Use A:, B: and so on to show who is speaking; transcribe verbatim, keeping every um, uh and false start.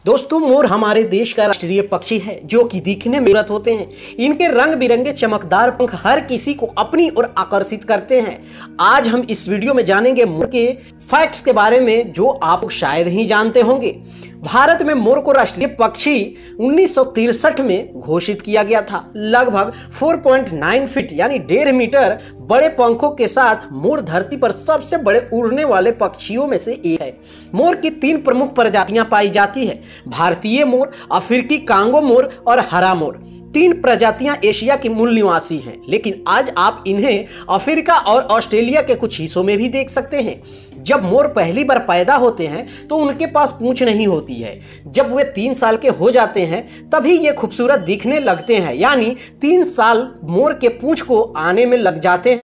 A: दोस्तों, मोर हमारे देश का राष्ट्रीय पक्षी है जो कि दिखने में खूबसूरत होते हैं। इनके रंग बिरंगे चमकदार पंख हर किसी को अपनी ओर आकर्षित करते हैं। आज हम इस वीडियो में जानेंगे मोर के फैक्ट्स के बारे में जो आप शायद ही जानते होंगे। भारत में मोर को राष्ट्रीय पक्षी उन्नीस सौ तिरसठ में घोषित किया गया था। लगभग चार पॉइंट नौ फीट यानी डेढ़ मीटर बड़े पंखों के साथ मोर धरती पर सबसे बड़े उड़ने वाले पक्षियों में से एक है। मोर की तीन प्रमुख प्रजातियां पाई जाती है: भारतीय मोर, अफ्रीकी कांगो मोर और हरा मोर। तीन प्रजातियां एशिया की मूल निवासी हैं, लेकिन आज आप इन्हें अफ्रीका और ऑस्ट्रेलिया के कुछ हिस्सों में भी देख सकते हैं। जब मोर पहली बार पैदा होते हैं तो उनके पास पूंछ नहीं होती है। जब वे तीन साल के हो जाते हैं तभी ये खूबसूरत दिखने लगते हैं, यानी तीन साल मोर के पूंछ को आने में लग जाते हैं।